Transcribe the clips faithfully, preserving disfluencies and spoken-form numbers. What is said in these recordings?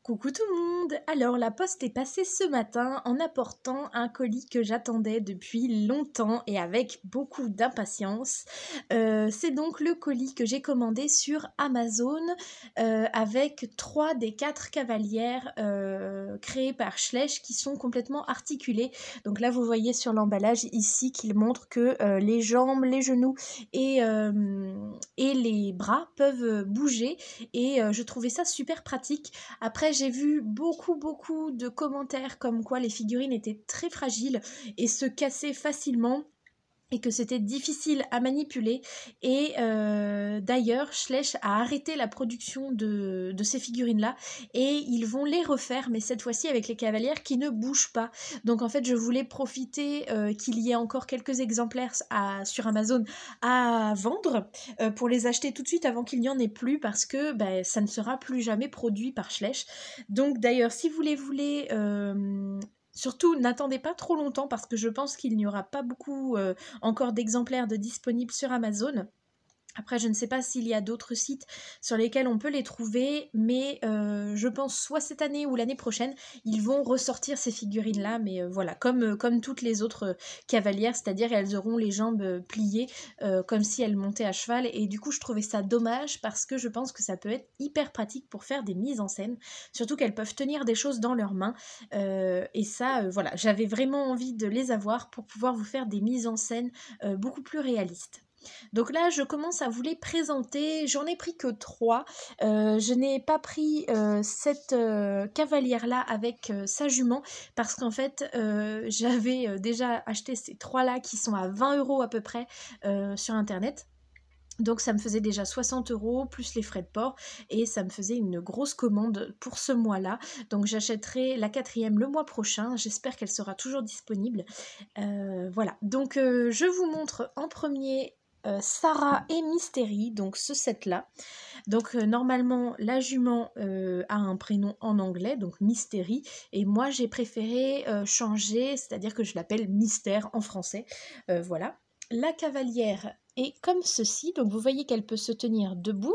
Coucou tout le monde! Alors la poste est passée ce matin en apportant un colis que j'attendais depuis longtemps et avec beaucoup d'impatience. Euh, c'est donc le colis que j'ai commandé sur Amazon euh, avec trois des quatre cavalières euh, créées par Schleich qui sont complètement articulées. Donc là vous voyez sur l'emballage ici qu'il montre que euh, les jambes, les genoux et, euh, et les bras peuvent bouger et euh, je trouvais ça super pratique. Après, j'ai vu beaucoup, beaucoup de commentaires comme quoi les figurines étaient très fragiles et se cassaient facilement et que c'était difficile à manipuler. Et euh, d'ailleurs, Schleich a arrêté la production de, de ces figurines-là et ils vont les refaire, mais cette fois-ci avec les cavalières qui ne bougent pas. Donc en fait, je voulais profiter euh, qu'il y ait encore quelques exemplaires à, sur Amazon à vendre euh, pour les acheter tout de suite avant qu'il n'y en ait plus parce que ben, ça ne sera plus jamais produit par Schleich. Donc d'ailleurs, si vous les voulez... Euh, Surtout, n'attendez pas trop longtemps parce que je pense qu'il n'y aura pas beaucoup euh, encore d'exemplaires de disponibles sur Amazon. Après, je ne sais pas s'il y a d'autres sites sur lesquels on peut les trouver, mais euh, je pense soit cette année ou l'année prochaine, ils vont ressortir ces figurines-là, mais euh, voilà, comme, euh, comme toutes les autres euh, cavalières, c'est-à-dire elles auront les jambes euh, pliées euh, comme si elles montaient à cheval, et du coup je trouvais ça dommage parce que je pense que ça peut être hyper pratique pour faire des mises en scène, surtout qu'elles peuvent tenir des choses dans leurs mains, euh, et ça, euh, voilà, j'avais vraiment envie de les avoir pour pouvoir vous faire des mises en scène euh, beaucoup plus réalistes. Donc là, je commence à vous les présenter. J'en ai pris que trois. Euh, je n'ai pas pris euh, cette euh, cavalière-là avec euh, sa jument parce qu'en fait, euh, j'avais euh, déjà acheté ces trois-là qui sont à vingt euros à peu près euh, sur Internet. Donc ça me faisait déjà soixante euros plus les frais de port et ça me faisait une grosse commande pour ce mois-là. Donc j'achèterai la quatrième le mois prochain. J'espère qu'elle sera toujours disponible. Euh, voilà. Donc euh, je vous montre en premier euh, Sarah et Mystery, donc ce set-là. Donc euh, normalement la jument euh, a un prénom en anglais, donc Mystery, et moi j'ai préféré euh, changer, c'est-à-dire que je l'appelle Mystère en français. Euh, voilà. La cavalière est comme ceci, donc vous voyez qu'elle peut se tenir debout.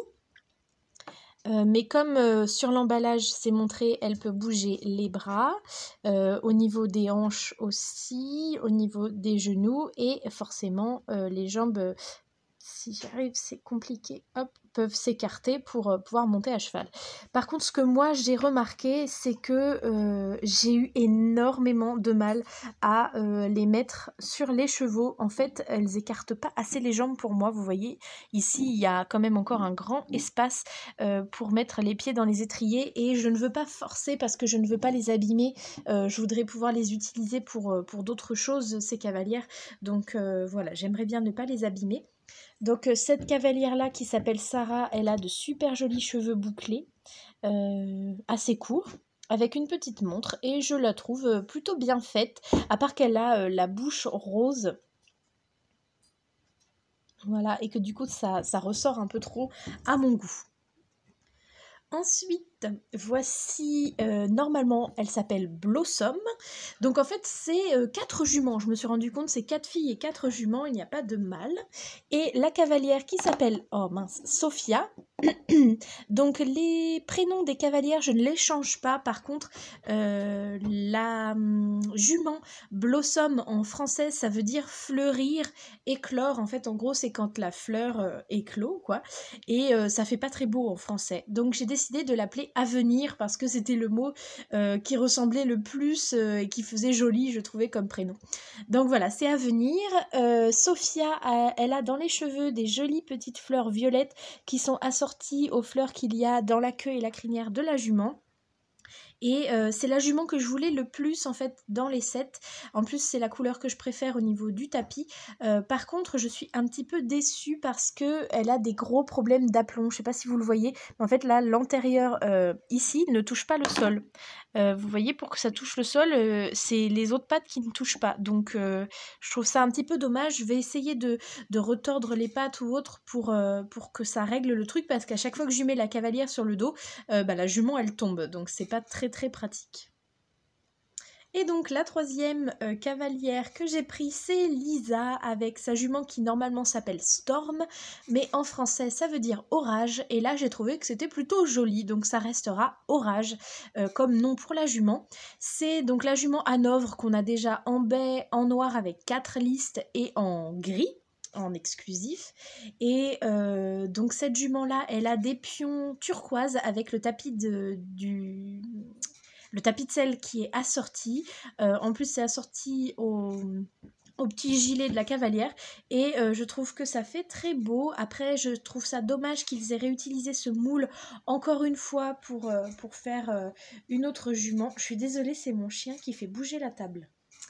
Euh, mais comme euh, sur l'emballage c'est montré, elle peut bouger les bras, euh, au niveau des hanches aussi, au niveau des genoux et forcément euh, les jambes, euh, si j'arrive c'est compliqué, hop, peuvent s'écarter pour euh, pouvoir monter à cheval. Par contre ce que moi j'ai remarqué c'est que euh, j'ai eu énormément de mal à euh, les mettre sur les chevaux. En fait elles écartent pas assez les jambes pour moi, vous voyez ici il y a quand même encore un grand espace euh, pour mettre les pieds dans les étriers et je ne veux pas forcer parce que je ne veux pas les abîmer. Euh, je voudrais pouvoir les utiliser pour, pour d'autres choses ces cavalières, donc euh, voilà, j'aimerais bien ne pas les abîmer. Donc euh, cette cavalière-là qui s'appelle Sarah, elle a de super jolis cheveux bouclés, euh, assez courts, avec une petite montre, et je la trouve euh, plutôt bien faite, à part qu'elle a euh, la bouche rose. Voilà, et que du coup ça, ça ressort un peu trop à mon goût. Ensuite, voici, euh, normalement, elle s'appelle Blossom. Donc en fait, c'est euh, quatre juments. Je me suis rendu compte, c'est quatre filles et quatre juments, il n'y a pas de mâle. Et la cavalière qui s'appelle, oh mince, Sophia. Donc les prénoms des cavalières, je ne les change pas. Par contre, euh, la hum, jument Blossom en français, ça veut dire fleurir, éclore. En fait, en gros, c'est quand la fleur euh, éclot, quoi. Et euh, ça fait pas très beau en français. Donc j'ai décidé de l'appeler Avenir parce que c'était le mot euh, qui ressemblait le plus euh, et qui faisait joli, je trouvais, comme prénom. Donc voilà, c'est Avenir. Euh, Sophia, a, elle a dans les cheveux des jolies petites fleurs violettes qui sont assorties aux fleurs qu'il y a dans la queue et la crinière de la jument. Et euh, c'est la jument que je voulais le plus en fait dans les sets. En plus c'est la couleur que je préfère au niveau du tapis. Euh, par contre je suis un petit peu déçue parce qu'elle a des gros problèmes d'aplomb. Je ne sais pas si vous le voyez, mais en fait là l'antérieur euh, ici ne touche pas le sol. Euh, vous voyez, pour que ça touche le sol, euh, c'est les autres pattes qui ne touchent pas. Donc euh, je trouve ça un petit peu dommage. Je vais essayer de, de retordre les pattes ou autre pour, euh, pour que ça règle le truc parce qu'à chaque fois que je mets la cavalière sur le dos, euh, bah, la jument elle tombe. Donc c'est pas très très pratique. Et donc la troisième euh, cavalière que j'ai pris, c'est Lisa avec sa jument qui normalement s'appelle Storm, mais en français ça veut dire orage, et là j'ai trouvé que c'était plutôt joli, donc ça restera orage euh, comme nom pour la jument. C'est donc la jument Hanovre qu'on a déjà en baie, en noir avec quatre listes et en gris, en exclusif, et euh, donc cette jument là elle a des pions turquoise avec le tapis de, du le tapis de selle qui est assorti. Euh, en plus c'est assorti au au petit gilet de la cavalière, et euh, je trouve que ça fait très beau. Après je trouve ça dommage qu'ils aient réutilisé ce moule encore une fois pour, euh, pour faire euh, une autre jument. Je suis désolée, c'est mon chien qui fait bouger la table.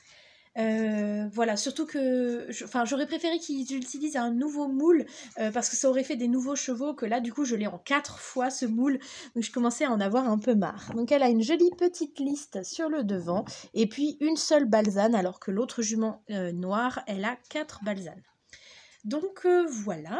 Euh, voilà, surtout que je, enfin, j'aurais préféré qu'ils utilisent un nouveau moule euh, parce que ça aurait fait des nouveaux chevaux, que là du coup je l'ai en quatre fois ce moule, donc je commençais à en avoir un peu marre. Donc elle a une jolie petite liste sur le devant et puis une seule balzane, alors que l'autre jument euh, noire elle a quatre balzanes. Donc euh, voilà.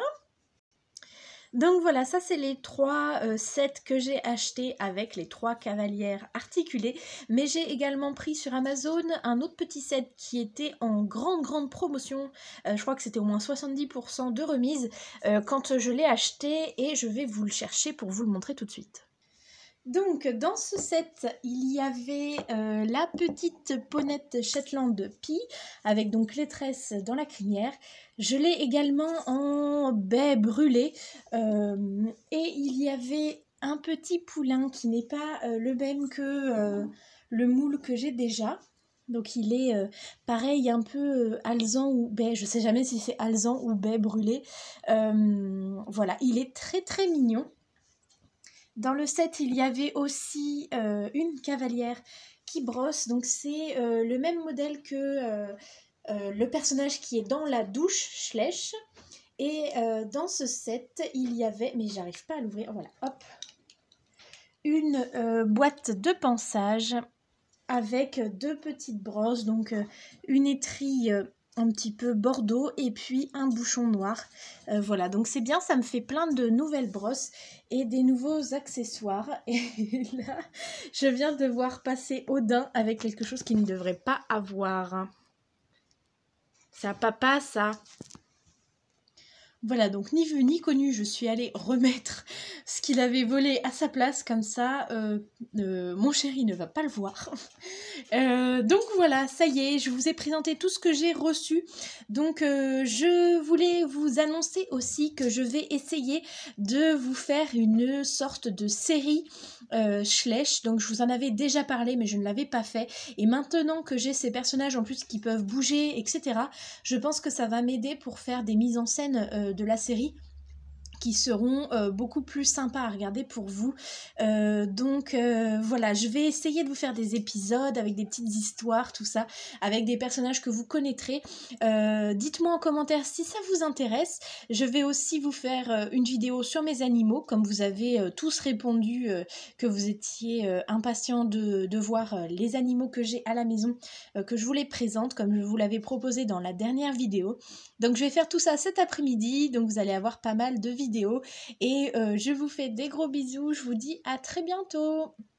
Donc voilà, ça c'est les trois euh, sets que j'ai achetés avec les trois cavalières articulées. Mais j'ai également pris sur Amazon un autre petit set qui était en grande grande promotion. Euh, je crois que c'était au moins soixante-dix pour cent de remise euh, quand je l'ai acheté, et je vais vous le chercher pour vous le montrer tout de suite. Donc dans ce set il y avait euh, la petite ponette Shetland Pie avec donc les tresses dans la crinière. Je l'ai également en baie brûlée euh, et il y avait un petit poulain qui n'est pas euh, le même que euh, le moule que j'ai déjà. Donc il est euh, pareil, un peu euh, alezan ou baie, je sais jamais si c'est alezan ou baie brûlée. Euh, voilà, il est très très mignon. Dans le set, il y avait aussi euh, une cavalière qui brosse, donc c'est euh, le même modèle que euh, euh, le personnage qui est dans la douche, Schleich. Et euh, dans ce set, il y avait, mais j'arrive pas à l'ouvrir, voilà, hop, une euh, boîte de pansage avec deux petites brosses, donc euh, une étrille euh, un petit peu bordeaux et puis un bouchon noir. Euh, voilà, donc c'est bien, ça me fait plein de nouvelles brosses et des nouveaux accessoires. Et là, je viens de voir passer Odin avec quelque chose qu'il ne devrait pas avoir. C'est à papa, ça. Voilà, donc ni vu ni connu, je suis allée remettre ce qu'il avait volé à sa place, comme ça, euh, euh, mon chéri ne va pas le voir. euh, donc voilà, ça y est, je vous ai présenté tout ce que j'ai reçu. Donc euh, je voulais vous annoncer aussi que je vais essayer de vous faire une sorte de série euh, Schleich. Donc je vous en avais déjà parlé, mais je ne l'avais pas fait. Et maintenant que j'ai ces personnages en plus qui peuvent bouger, et cetera, je pense que ça va m'aider pour faire des mises en scène euh, de la série qui seront euh, beaucoup plus sympas à regarder pour vous. Euh, donc euh, voilà, je vais essayer de vous faire des épisodes avec des petites histoires, tout ça, avec des personnages que vous connaîtrez. Euh, dites-moi en commentaire si ça vous intéresse. Je vais aussi vous faire euh, une vidéo sur mes animaux, comme vous avez euh, tous répondu euh, que vous étiez euh, impatients de, de voir euh, les animaux que j'ai à la maison, euh, que je vous les présente, comme je vous l'avais proposé dans la dernière vidéo. Donc je vais faire tout ça cet après-midi, donc vous allez avoir pas mal de vidéos. Et euh, je vous fais des gros bisous, je vous dis à très bientôt.